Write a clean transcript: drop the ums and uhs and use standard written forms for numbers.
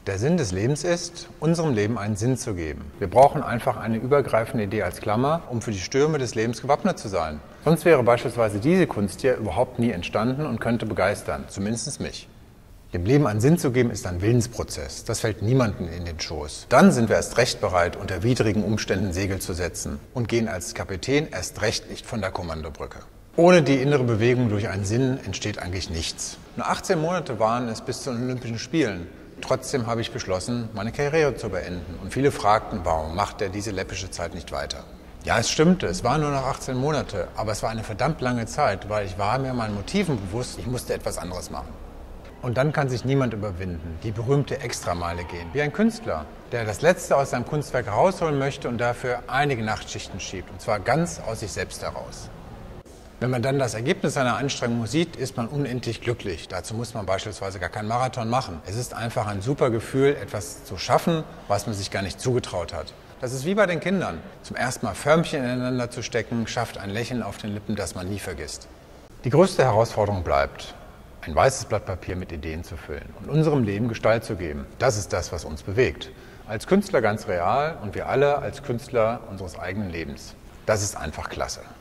Der Sinn des Lebens ist, unserem Leben einen Sinn zu geben. Wir brauchen einfach eine übergreifende Idee als Klammer, um für die Stürme des Lebens gewappnet zu sein. Sonst wäre beispielsweise diese Kunst hier überhaupt nie entstanden und könnte begeistern, zumindest mich. Dem Leben einen Sinn zu geben, ist ein Willensprozess. Das fällt niemandem in den Schoß. Dann sind wir erst recht bereit, unter widrigen Umständen Segel zu setzen und gehen als Kapitän erst recht nicht von der Kommandobrücke. Ohne die innere Bewegung durch einen Sinn entsteht eigentlich nichts. Nur 18 Monate waren es bis zu den Olympischen Spielen. Trotzdem habe ich beschlossen, meine Karriere zu beenden. Und viele fragten, warum macht er diese läppische Zeit nicht weiter? Ja, es stimmte, es waren nur noch 18 Monate, aber es war eine verdammt lange Zeit, weil ich war mir meinen Motiven bewusst, ich musste etwas anderes machen. Und dann kann sich niemand überwinden, die berühmte Extrameile gehen, wie ein Künstler, der das Letzte aus seinem Kunstwerk herausholen möchte und dafür einige Nachtschichten schiebt, und zwar ganz aus sich selbst heraus. Wenn man dann das Ergebnis seiner Anstrengung sieht, ist man unendlich glücklich. Dazu muss man beispielsweise gar keinen Marathon machen. Es ist einfach ein super Gefühl, etwas zu schaffen, was man sich gar nicht zugetraut hat. Das ist wie bei den Kindern. Zum ersten Mal Förmchen ineinander zu stecken, schafft ein Lächeln auf den Lippen, das man nie vergisst. Die größte Herausforderung bleibt, ein weißes Blatt Papier mit Ideen zu füllen und unserem Leben Gestalt zu geben. Das ist das, was uns bewegt. Als Künstler ganz real und wir alle als Künstler unseres eigenen Lebens. Das ist einfach klasse.